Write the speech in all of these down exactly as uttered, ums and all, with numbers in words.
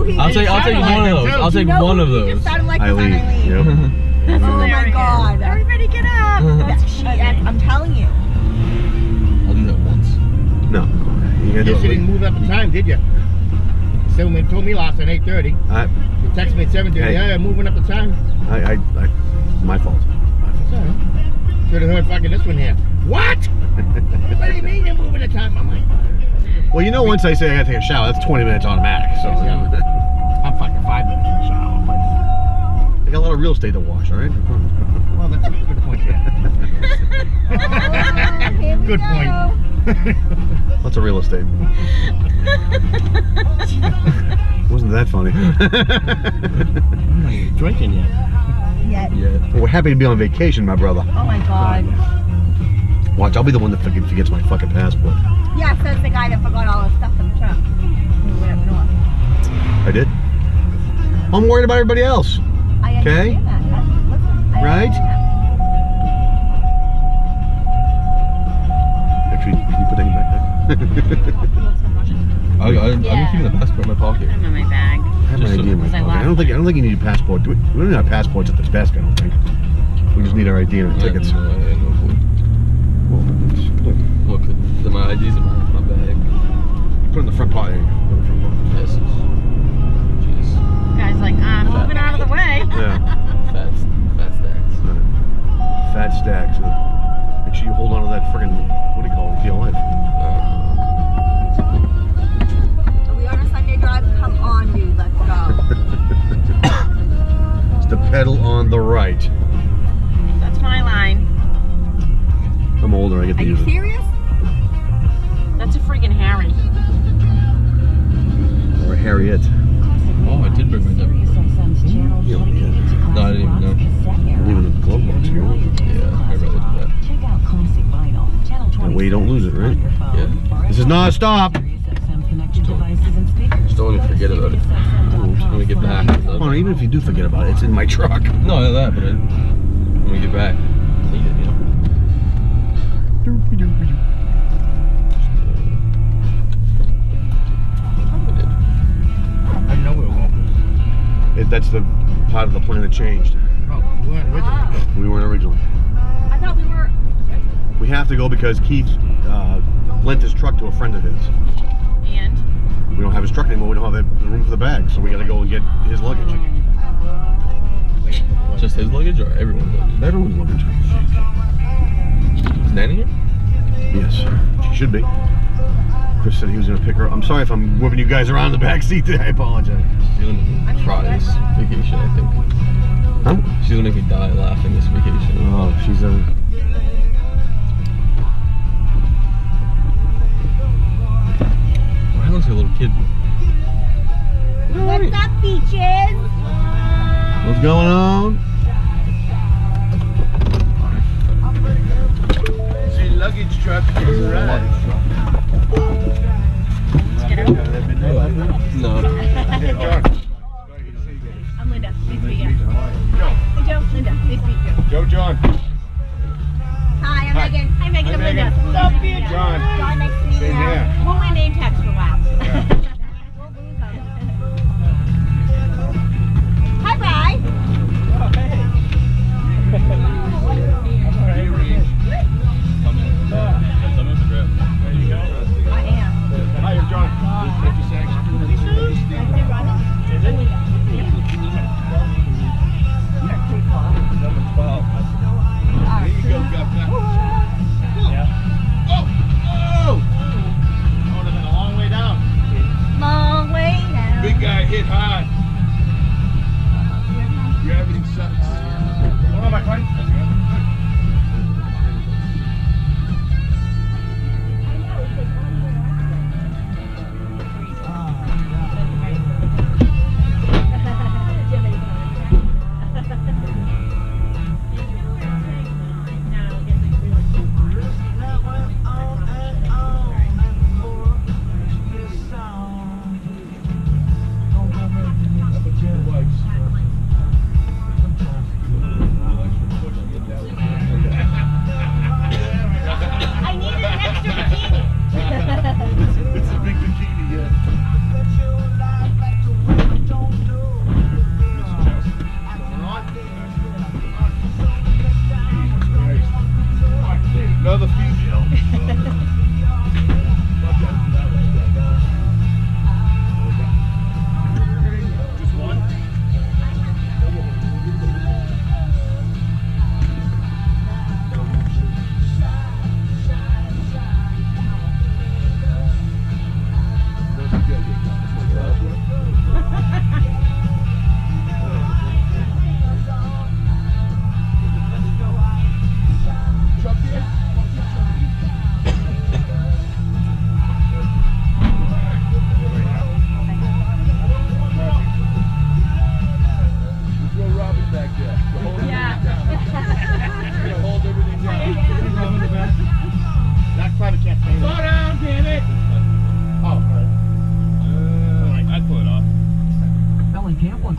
he I'll take, I'll take like one of those. I'll take you know one of He those. just sounded like Eileen. Eileen. Yep. Oh my god. Everybody get up. That's, she, I'm telling you. I'll do that once. No. You gotta do Yes, it you didn't move up the time, did you? Someone told me last at eight thirty. I, You texted me at seven thirty. Hey. Yeah, yeah, moving up the time. I, I, I, my fault. My fault. Should have heard fucking this one here. What? What do you mean you're moving the time? I'm like, Well, you know, once I say I gotta take a shower, that's twenty minutes automatic. So I'm fucking five minutes in the shower. But, I got a lot of real estate to wash. All right. well, that's a good point, yeah. Here we Good go. point. Lots of real estate. Wasn't that funny? I'm not even drinking yet. Yeah. Yeah. Well, we're happy to be on vacation, my brother. Oh my god. Watch, I'll be the one that forget- forgets my fucking passport. Yeah, says the guy that forgot all his stuff in the truck. When we went up north. I did. I'm worried about everybody else. I Okay. understand that. That's- listen, I Right? understand that. Actually, can you put that back there? I, I, I've been Yeah. keeping the passport in my pocket. I'm in my bag. I have Just an so- idea in my because I pocket. I lost don't think I don't think you need a passport. Do we, we don't need our passports at this desk. I don't think. We just need our I D and our tickets. I have no, I have no clue. Well, that's good. Look, the, my I D's in my, my bag. Put it in the front pocket. Put it in the front pocket. Yes. Jeez. Guy's like, I'm moving out of the way. Yeah. Fat, fat stacks. Fat stacks. Huh? Make sure you hold on to that friggin' what do you call it? Deal life. Uh, Are we on a Sunday drive? Come on, dude. Let's go. It's the pedal on the right. That's my line. I'm older. I get Are to you use it. serious? That's a freaking Harry. Or a Harriet. oh, I did bring my debit card. You don't need it. No, I didn't even know. Leave it in the glove box. You know? Yeah, I'd rather do that. That way you don't lose it, right? Yeah. This is not a stop. Just don't even forget about it. When we get back. Come on, even if you do forget about it, it's in my truck. No, not that, but I, when we get back, clean it, you know. I know we were going. It, that's the part of the plan that changed. Oh, we weren't originally. We weren't originally. I thought we were. We have to go because Keith uh, lent his truck to a friend of his. And We don't have his truck anymore. We don't have the, the room for the bag, so we got to go and get his luggage. Just his luggage or everyone's luggage? Everyone's luggage. Is Nanny here? Yes, she should be. Chris said he was going to pick her up. I'm sorry if I'm whipping you guys around in the back seat today. I apologize. She's gonna cry this vacation, I think. Huh? She's gonna make me die laughing this vacation. Oh, she's a. Why looks like a little kid? What's up, beaches? What's going on? See, luggage truck is arrived. No. I'm Linda. Nice to meet you. Hey, Joe. Linda. Nice to meet you. Joe John. Hi, I'm Megan. Hi, Megan. I'm Linda. Megan. Nice to meet you. John. John, nice to meet you. Same here. We'll wear name tags for a while. Hi, Bri.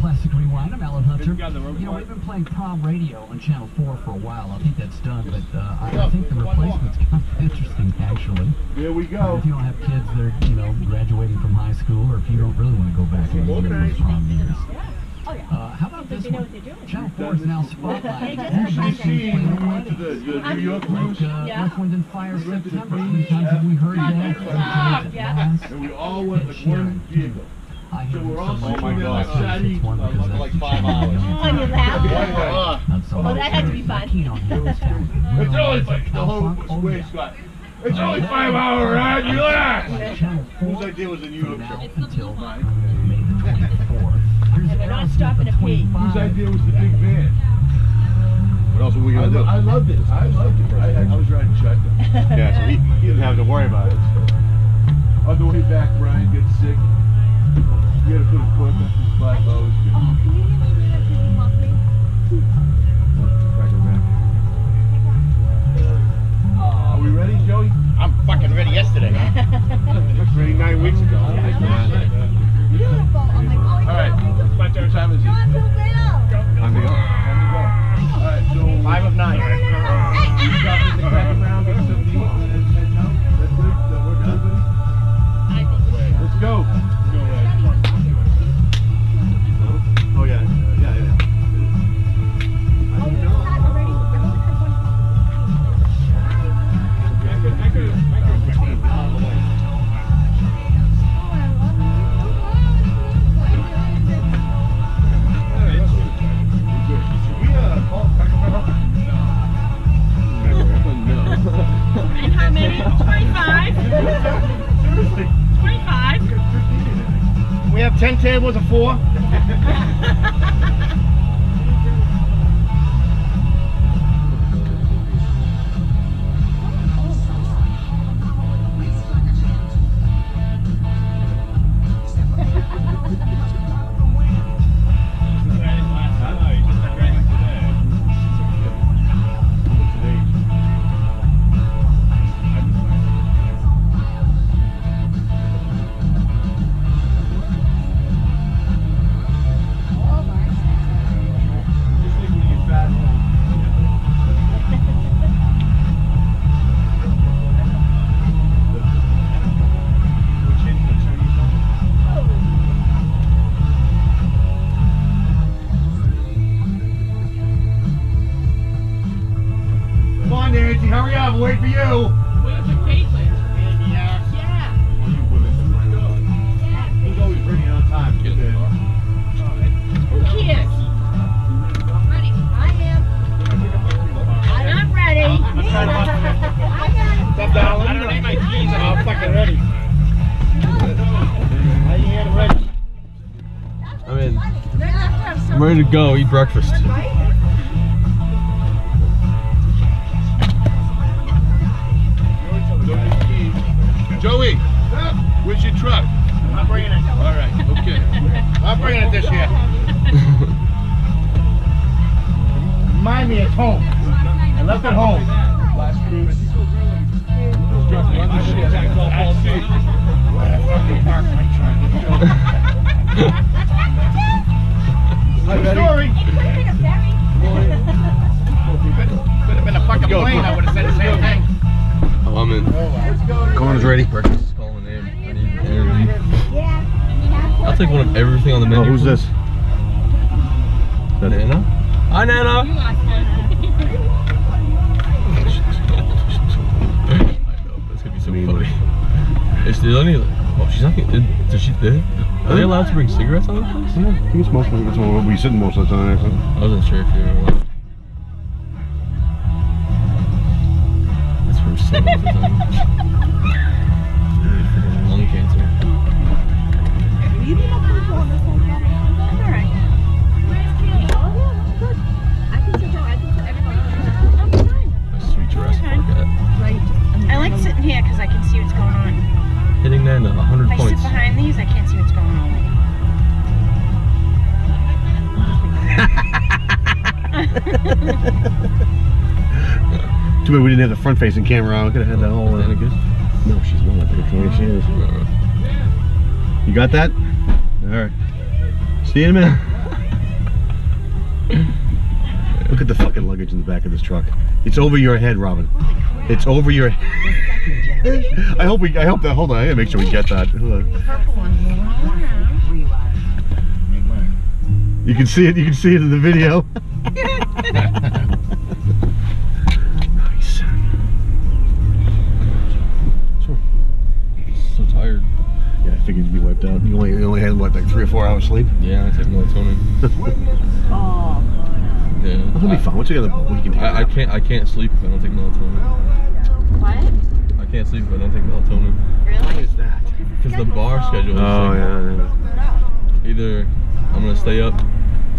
Classic Rewind. I'm Alan Hunter. You know, we've been playing Prom Radio on Channel four for a while. I think that's done, but uh, I think the replacement's kind of interesting, actually. Here we Uh, go. if you don't have kids that are, you know, graduating from high school, or if you don't really want to go back and do those prom years. Oh, yeah. Uh, how about this They know one? what they're doing. Channel four is now spotlighting. They just all heard these things that. played already. To the, the New York cruise, Like, uh, Yeah. Earth, Wind and Fire September. How many times have we heard that? Every time it Yeah. lasts. and we all went like one vehicle. I So hear we're so all much sitting about there it. like Saturday, It's one uh, because that's like the five channel hours. you know. On your lap. Not so Oh, much. that had to be fun. Keen on those guys. It's only Like like the Al whole Funk? Oh, way, yeah. Scott. It's only five hour ride, relax! Like Channel four Whose idea was the New York from show? now until May the twenty-fourth. Here's And they're not Aerosmith stopping at to pee. twenty-five. Whose idea was the big van? What else were we gonna do? I loved it. I loved it. I, I was riding shotgun. Yeah, so he, he didn't have to worry about it. On the way back, Brian gets sick. We had to put a cork up his butt. Oh, it was good. Oh, can you give me that to you, Muffy? Crack her back. Are we ready, Joey? I'm fucking ready yesterday. Ready nine weeks ago. Beautiful. I'm like, oh, All right. What time is it? John Bill. Time to go. Time to go. All right, so Five of nine. you stop at the crack around, get something to eat, and head out. That's good. That work, everybody? Let's go. Oh yeah, yeah, yeah. Oh, you had already. You only had one. And how many? twenty-five. twenty-five. We have ten tables of four. Come on, Nancy, hurry up, wait for you. Wait for Caitlin. Yeah. Yeah. Who's always bringing on time? Who cares? Ready. I am. I'm ready. I'm trying to- I got it. Step down. I don't need my keys. I'm fucking ready. Are you here ready? I'm in. They're gonna have to have I'm some. ready to go eat breakfast. Right? Joey, where's your truck? I'm bringing it. All right, okay. I'm bringing it this year. Remind me, it's home. I left it home. Last cruise. Run the shit. That's it. Where the fucking park am I trying Hi, to do? Betty. Story. It could have been a ferry. Could have been a fucking Go. plane. I would have said the same thing. Oh, I'm in. Corn's ready. Breakfast is calling my name. I need energy. Yeah. I'll take one of everything on the menu. Oh, who's this? Nana? Hi, Nana. I know, that's gonna be so Mean. funny. Is there any? Oh, she's not. Gonna, does she? They, are they allowed to bring cigarettes on the place? Yeah, I think it's mostly that's where we sit most of the time. Actually. I wasn't sure if they were allowed. That's for seven of the time. Freaking lung cancer. You didn't have to go on this whole time. All right. Oh, yeah, good. I can sit down. I can sit everybody. A sweet Jurassic Park at. Right. I like sitting here because I can see what's going on. Hitting Nana, one hundred If I points. sit behind these, I can't see what's going on. Too bad we didn't have the front-facing camera on. We could have had that whole. Is that good? No, she's not. Look at she is. Uh, You got that? All right. See you in a minute. Look at the fucking luggage in the back of this truck. It's over your head, Robin. It's over your head. I hope we, I hope that, hold on, I gotta make sure we get that. Hold on. The purple one's moving all around. Make mine. You can see it, you can see it in the video. Nice. Sure. So tired. Yeah, I figured you'd be wiped out. You only, you only had, what, like three or four hours sleep? Yeah, I take melatonin. Oh, Yeah. That'll be fun. Once you get a weekend. I, I can't I can't sleep if I don't take melatonin. what? I can't sleep if I don't take melatonin. Why is that? Because the bar schedule is Oh, like, yeah, yeah. either I'm gonna stay up